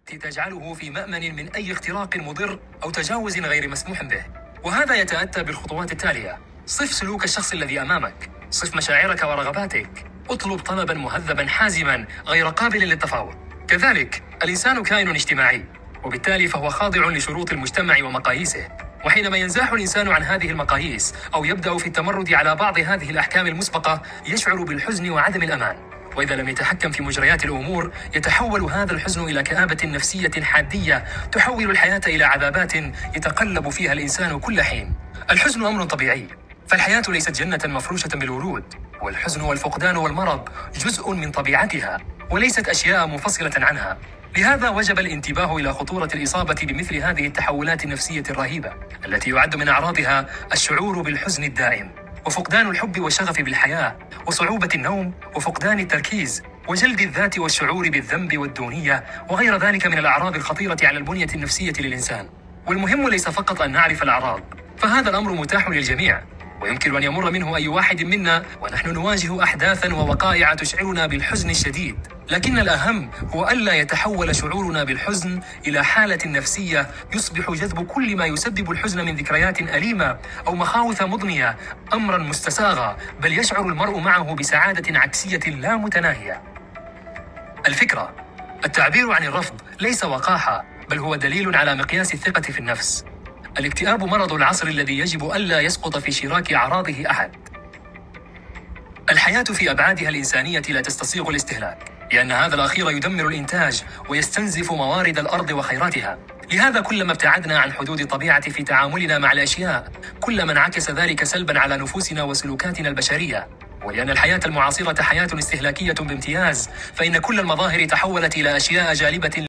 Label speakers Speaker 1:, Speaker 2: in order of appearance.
Speaker 1: تجعله في مأمن من أي اختراق مضر أو تجاوز غير مسموح به. وهذا يتأتى بالخطوات التالية: صف سلوك الشخص الذي أمامك، صف مشاعرك ورغباتك، اطلب طلبا مهذبا حازما غير قابل للتفاوض. كذلك الإنسان كائن اجتماعي، وبالتالي فهو خاضع لشروط المجتمع ومقاييسه، وحينما ينزاح الإنسان عن هذه المقاييس أو يبدأ في التمرد على بعض هذه الأحكام المسبقة يشعر بالحزن وعدم الأمان، وإذا لم يتحكم في مجريات الأمور يتحول هذا الحزن إلى كآبة نفسية حادية تحول الحياة إلى عذابات يتقلب فيها الإنسان كل حين. الحزن أمر طبيعي، فالحياة ليست جنة مفروشة بالورود، والحزن والفقدان والمرض جزء من طبيعتها وليست أشياء منفصلة عنها. لهذا وجب الانتباه إلى خطورة الإصابة بمثل هذه التحولات النفسية الرهيبة التي يعد من أعراضها الشعور بالحزن الدائم، وفقدان الحب والشغف بالحياة، وصعوبة النوم، وفقدان التركيز، وجلد الذات والشعور بالذنب والدونية، وغير ذلك من الأعراض الخطيرة على البنية النفسية للإنسان. والمهم ليس فقط أن نعرف الأعراض، فهذا الأمر متاح للجميع، ويمكن أن يمر منه أي واحد منا ونحن نواجه أحداثا ووقائع تشعرنا بالحزن الشديد، لكن الأهم هو ألا يتحول شعورنا بالحزن إلى حالة نفسية يصبح جذب كل ما يسبب الحزن من ذكريات أليمة أو مخاوف مضنية أمرا مستساغا، بل يشعر المرء معه بسعادة عكسية لا متناهية. الفكرة: التعبير عن الرفض ليس وقاحة، بل هو دليل على مقياس الثقة في النفس. الاكتئاب مرض العصر الذي يجب ألا يسقط في شراك أعراضه أحد. الحياة في أبعادها الإنسانية لا تستسيغ الاستهلاك، لأن هذا الأخير يدمر الإنتاج ويستنزف موارد الأرض وخيراتها. لهذا كلما ابتعدنا عن حدود الطبيعة في تعاملنا مع الأشياء كلما انعكس ذلك سلبا على نفوسنا وسلوكاتنا البشرية. ولأن الحياة المعاصرة حياة استهلاكية بامتياز، فإن كل المظاهر تحولت إلى أشياء جالبة